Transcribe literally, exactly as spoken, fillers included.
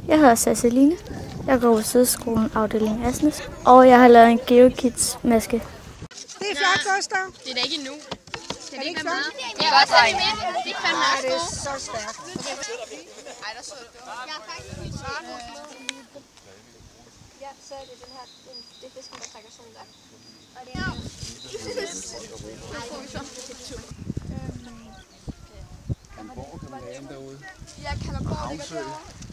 Jeg hedder Sasseline. Jeg går på Sødeskolen afdeling Asnes, og jeg har lavet en GeoKids-maske. Det er flot, Gustav. Det er da ikke endnu. Skal det ikke være med? Det er godt, at det er med. Det er fandme Nej, også det er gode. så stærkt. Ej, der så det. Jeg er faktisk helt smart. Ja, så er det den her, det er fisken, der trækker sådan der. Og det er... Kalundborg kan man lave derude. Ja, Kalundborg ligger derovre.